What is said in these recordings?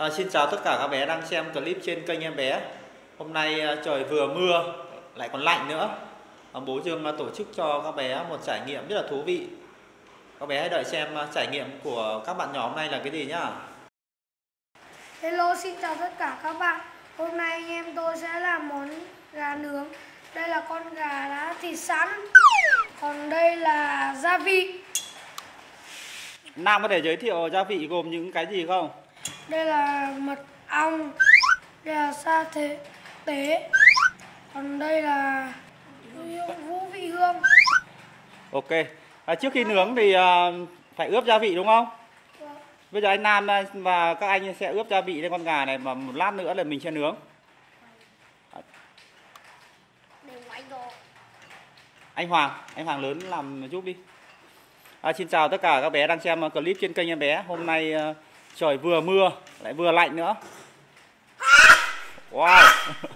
Xin chào tất cả các bé đang xem clip trên kênh em bé. Hôm nay trời vừa mưa lại còn lạnh nữa. Bố Dương tổ chức cho các bé một trải nghiệm rất là thú vị. Các bé hãy đợi xem trải nghiệm của các bạn nhỏ hôm nay là cái gì nhá. Hello, xin chào tất cả các bạn. Hôm nay anh em tôi sẽ làm món gà nướng. Đây là con gà đã thịt sẵn. Còn đây là gia vị. Nam có thể giới thiệu gia vị gồm những cái gì không? Đây là mật ong. Đây là sa tế. Còn đây là vũ vị hương. Ok. Trước khi nướng thì phải ướp gia vị đúng không? Bây giờ anh Nam và các anh sẽ ướp gia vị lên con gà này và một lát nữa là mình sẽ nướng. Anh Hoàng lớn làm giúp đi. Xin chào tất cả các bé đang xem clip trên kênh em bé. Hôm nay trời vừa mưa lại vừa lạnh nữa. Wow.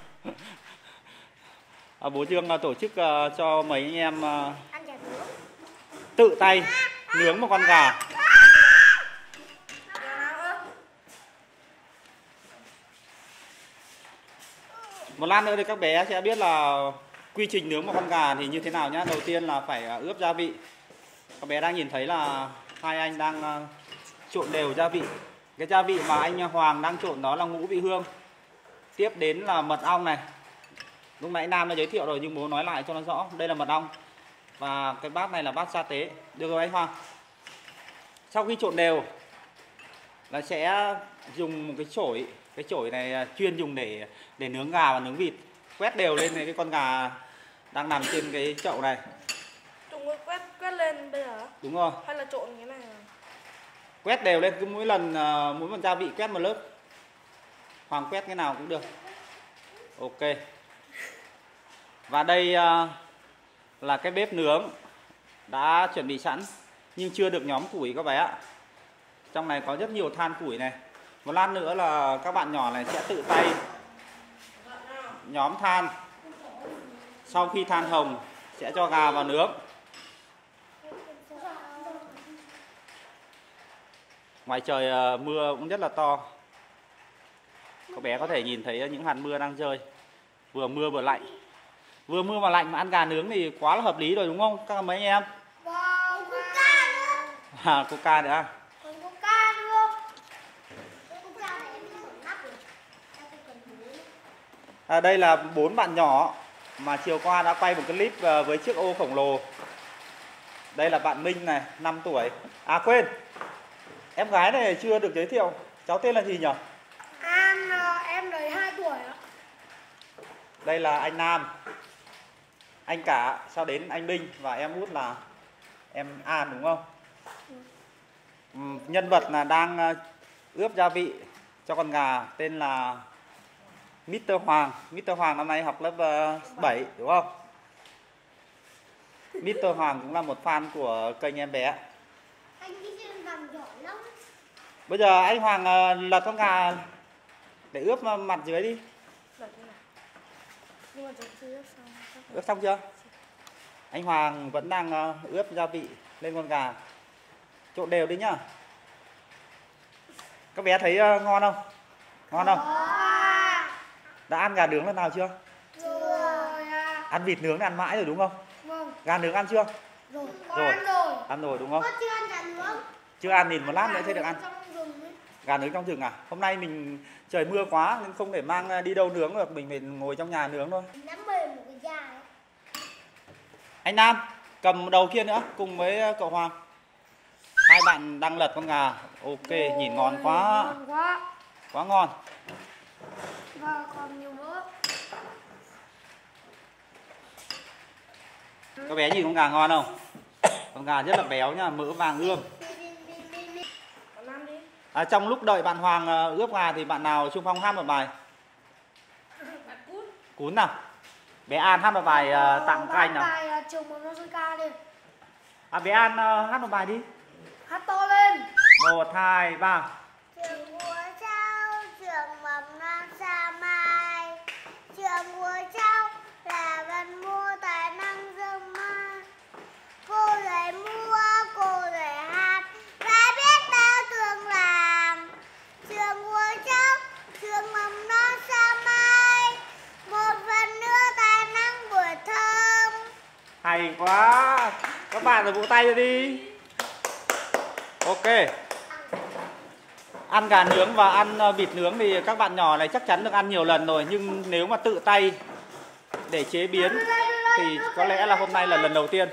Bố Dương tổ chức cho mấy anh em tự tay nướng một con gà. Một lát nữa thì các bé sẽ biết là quy trình nướng một con gà thì như thế nào nhá. Đầu tiên là phải ướp gia vị. Các bé đang nhìn thấy là hai anh đang trộn đều gia vị. Cái gia vị mà anh Hoàng đang trộn đó là ngũ vị hương. Tiếp đến là mật ong này. Lúc nãy Nam đã giới thiệu rồi nhưng bố nói lại cho nó rõ. Đây là mật ong. Và cái bát này là bát sa tế. Được rồi anh Hoàng. Sau khi trộn đều là sẽ dùng một cái chổi. Cái chổi này chuyên dùng để nướng gà và nướng vịt. Quét đều lên cái con gà đang nằm trên cái chậu này. Quét lên bây giờ? Đúng rồi. Hay là trộn cái này? Quét đều lên, cứ mỗi lần mỗi một gia vị quét một lớp. Hoàng quét cái nào cũng được. Ok. Và đây là cái bếp nướng đã chuẩn bị sẵn nhưng chưa được nhóm củi các bé ạ. Trong này có rất nhiều than củi này. Một lát nữa là các bạn nhỏ này sẽ tự tay nhóm than. Sau khi than hồng sẽ cho gà vào nướng. Ngoài trời mưa cũng rất là to. Các bé có thể nhìn thấy những hạt mưa đang rơi. Vừa mưa vừa lạnh. Vừa mưa mà lạnh mà ăn gà nướng thì quá là hợp lý rồi đúng không các mấy anh em? Vâng, Coca nữa. Coca nữa. Còn Coca nữa. Đây là 4 bạn nhỏ mà chiều qua đã quay một clip với chiếc ô khổng lồ. Đây là bạn Minh này, 5 tuổi. À quên, em gái này chưa được giới thiệu. Cháu tên là gì nhỉ? An, em đấy 2 tuổi ạ. Đây là anh Nam, anh Cả, sau đến anh Minh và em út là em An đúng không? Nhân vật là đang ướp gia vị cho con gà tên là Mr. Hoàng. Mr. Hoàng năm nay học lớp 7 đúng không? Mr. Hoàng cũng là một fan của kênh em bé. Bây giờ anh Hoàng lật con gà để ướp mặt dưới đi. Ướp xong chưa? Anh Hoàng vẫn đang ướp gia vị lên con gà. Trộn đều đi nhá. Các bé thấy ngon không? Ngon không? Đã ăn gà nướng lần nào chưa? Rồi. Ăn vịt nướng ăn mãi rồi đúng không? Vâng. Gà nướng ăn chưa? Rồi. Ăn rồi. Ăn rồi đúng không? Con chưa ăn gà nướng. Chưa ăn thì một lát nữa sẽ được ăn. Trong Gà nướng trong rừng à? Hôm nay mình trời mưa quá nên không thể mang đi đâu nướng được, mình phải ngồi trong nhà nướng thôi. Anh Nam cầm đầu kia nữa cùng với cậu Hoàng. Hai bạn đang lật con gà. Ok, nhìn ngon quá. Ngon quá. Quá ngon. Và còn nhiều mỡ. Các bé nhìn con gà ngon không? Con gà rất là béo nha, mỡ vàng ươm. Trong lúc đợi bạn Hoàng ướp gà thì bạn nào xung phong hát một bài? Cún nào? Bé An hát một bài tặng các anh nào. Bài trường mầm non Sơn Ca đi. Bé An hát một bài đi. Hát to lên. 1, 2, 3. Trường của cháu trường mầm non Sa Mai. Trường của cháu là gần mua tài năng dương mai. Cô dạy mua, cô dạy hát, và biết bao trường làm. Trường của cháu Hay quá. Các bạn vỗ tay rồi đi. Ok. Ăn gà nướng và ăn vịt nướng thì các bạn nhỏ này chắc chắn được ăn nhiều lần rồi. Nhưng nếu mà tự tay để chế biến thì có lẽ là hôm nay là lần đầu tiên.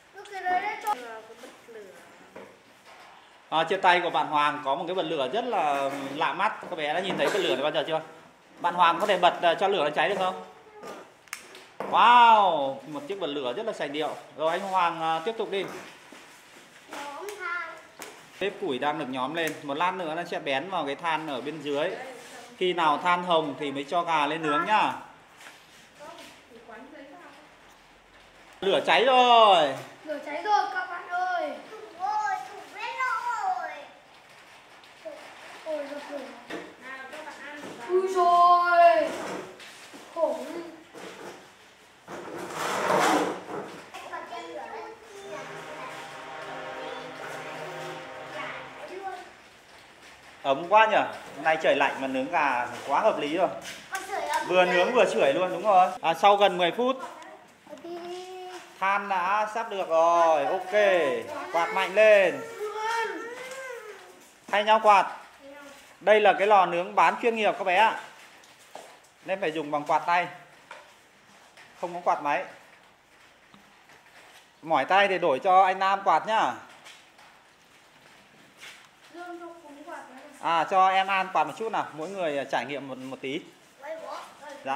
Trên tay của bạn Hoàng có một cái bật lửa rất là lạ mắt. Các bé đã nhìn thấy bật lửa này bao giờ chưa? Bạn Hoàng có thể bật cho lửa nó cháy được không? Wow, một chiếc bật lửa rất là sành điệu. Rồi anh Hoàng tiếp tục đi. Bếp củi đang được nhóm lên. Một lát nữa nó sẽ bén vào cái than ở bên dưới. Khi nào than hồng thì mới cho gà lên nướng nhá. Lửa cháy rồi. Lửa cháy rồi các bạn ơi. Ôi giời ơi. Ui rồi. Khủng. Ấm quá nhỉ. Hôm nay trời lạnh mà nướng gà quá hợp lý rồi. Vừa nướng vừa sưởi luôn, đúng rồi. Sau gần 10 phút than đã sắp được rồi. Ok. Quạt mạnh lên. Thay nhau quạt. Đây là cái lò nướng bán chuyên nghiệp các bé ạ. Nên phải dùng bằng quạt tay. Không có quạt máy. Mỏi tay thì đổi cho anh Nam quạt nhá. Cho em An quạt một chút nào. Mỗi người trải nghiệm một tí. Dạ.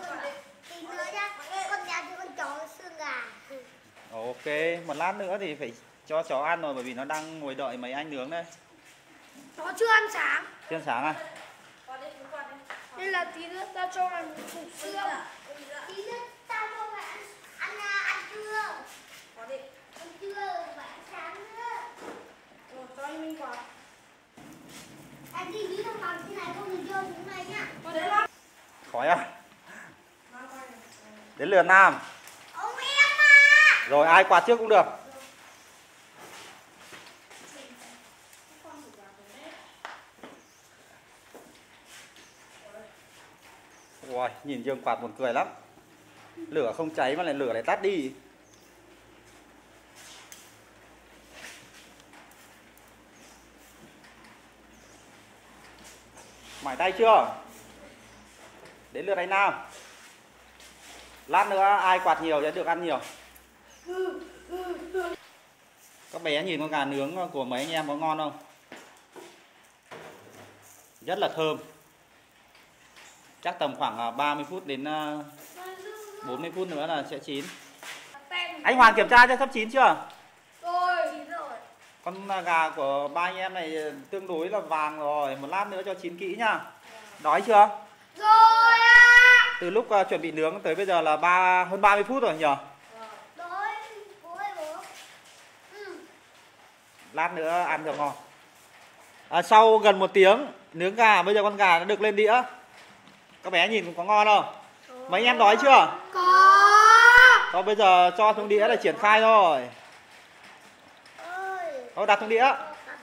Ok, một lát nữa thì phải cho chó ăn rồi, bởi vì nó đang ngồi đợi mấy anh nướng đây. Nó chưa ăn sáng. Chưa ăn sáng à? Nên là tí nữa ta cho ăn cục xương. Tí nữa ta cho mày ăn trưa. Ăn trưa và ăn sáng nữa. Rồi, cho anh Minh quạt. Anh đi nghĩ trong phòng thế này không được vô cũng này nhá. Khói à? Đến lượt Nam. Ông em mà. Rồi ai quạt trước cũng được. Ui, nhìn Dương quạt buồn cười lắm. Lửa không cháy mà lại lửa lại tắt đi. Mỏi tay chưa? Đến lượt anh Nam. Lát nữa ai quạt nhiều sẽ được ăn nhiều. Các bé nhìn con gà nướng của mấy anh em có ngon không? Rất là thơm. Chắc tầm khoảng 30 phút đến 40 phút nữa là sẽ chín. Anh Hoàng kiểm tra cho sắp chín chưa? Rồi. Con gà của ba anh em này tương đối là vàng rồi. Một lát nữa cho chín kỹ nhá. Đói chưa? Rồi ạ. Từ lúc chuẩn bị nướng tới bây giờ là hơn 30 phút rồi nhỉ? Đói. Lát nữa ăn cho ngon. Sau gần 1 tiếng nướng gà, bây giờ con gà đã được lên đĩa. Các bé nhìn có ngon không? Mấy anh em đói chưa? Có. Thôi bây giờ cho xuống đĩa để triển khai thôi. Thôi đặt xuống đĩa.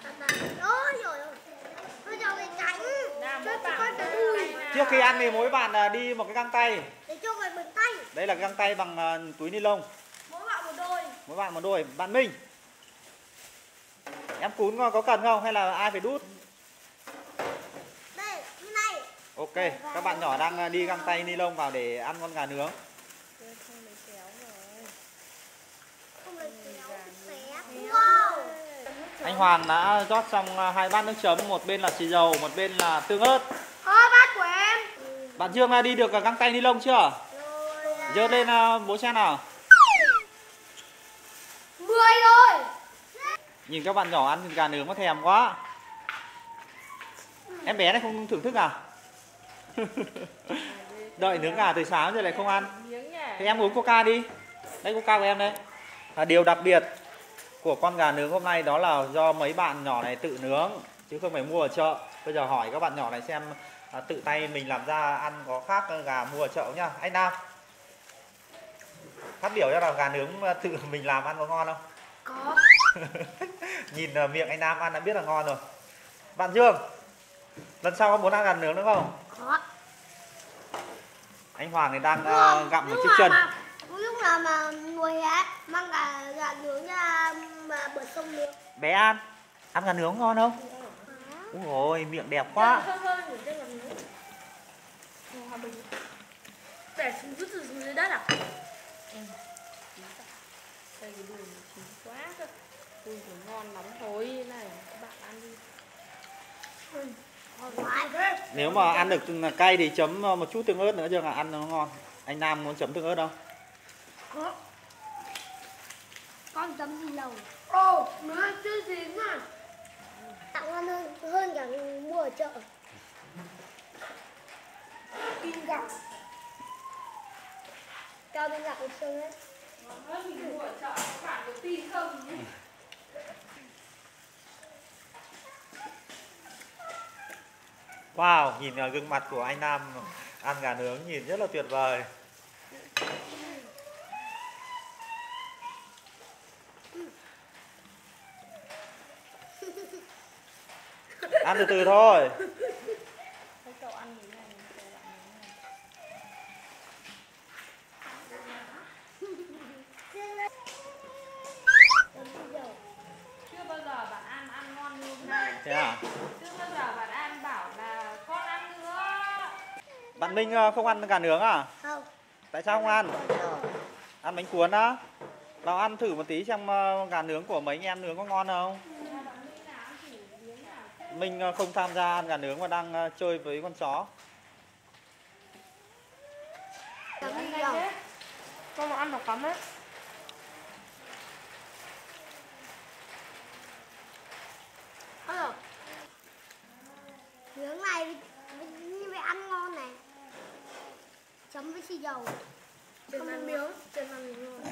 Trước khi ăn thì mỗi bạn đi một cái găng tay. Để cho người bừng tay. Đây là găng tay bằng túi ni lông. Mỗi bạn một đôi. Mỗi bạn một đôi. Bạn Minh, em cún có cần không hay là ai phải đút? Đây, như này. Ok, các bạn nhỏ đang đi găng tay ni lông vào để ăn con gà nướng. Không lấy kéo. Wow. Anh Hoàng đã rót xong 2 bát nước chấm, một bên là xì dầu, một bên là tương ớt. Bát của em. Bạn Dương đi được găng tay ni lông chưa? Dơ lên bố xem nào. 10 rồi. Nhìn các bạn nhỏ ăn gà nướng có thèm quá. Em bé này không thưởng thức à? Đợi nướng gà từ sáng rồi lại không ăn. Thì em uống coca đi. Đây coca của em đây. Điều đặc biệt của con gà nướng hôm nay đó là do mấy bạn nhỏ này tự nướng chứ không phải mua ở chợ. Bây giờ hỏi các bạn nhỏ này xem tự tay mình làm ra ăn có khác gà mua ở chợ nhá. Anh Nam, phát biểu cho là gà nướng tự mình làm ăn có ngon không? Có. Nhìn miệng anh Nam ăn đã biết là ngon rồi. Bạn Dương, lần sau có muốn ăn gà nướng nữa không? Có. Anh Hoàng thì đang gặm một chiếc chân. Lúc nào nào mà mùa hè mang gà nướng ra mà bờ sông nướng. Bé ăn gà nướng ngon không? Ôi ôi, miệng đẹp quá. Hơi ngủ trên gà nướng. Hòa Bình. Để xuống rút từ dưới đất à? Đây cái đùi chín quá cơ. Đùi của ngon nóng hối này, các bạn ăn đi. Nếu mà ăn được cay thì chấm một chút tương ớt nữa cho là ăn nó ngon. Anh Nam muốn chấm tương ớt không? Có. Con chấm gì đâu. Ồ, nó chưa chín à. Tặng ngon hơn cả mua ở chợ. Kim gạo. Cho bên gạo xương ấy. Hơn mình mua ở chợ, các bạn có tin không nhỉ? Wow, nhìn gương mặt của anh Nam ăn gà nướng nhìn rất là tuyệt vời. Ăn từ từ thôi. Thấy cậu ăn như này, cậu ăn như này. Chưa bao giờ bạn ăn ngon như hôm nay. Thế à? Chưa bao giờ bạn ăn bảo là con ăn nữa. Bạn Minh không ăn gà nướng à? Không. Tại sao không ăn? Ăn bánh cuốn á? Vào ăn thử một tí xem gà nướng của mấy anh em nướng có ngon không? Minh không tham gia ăn gà nướng mà đang chơi với con chó. Ăn nhanh thế. Con mà ăn nó cắm đấy. Nướng này như vậy ăn ngon này. Chấm với xì dầu. Trên ăn miếng. Trên ăn miếng rồi.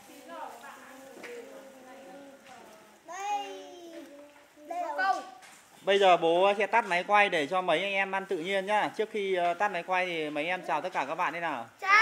Đây là câu. Bây giờ bố sẽ tắt máy quay để cho mấy anh em ăn tự nhiên nhá. Trước khi tắt máy quay thì mấy em chào tất cả các bạn thế nào. Chào.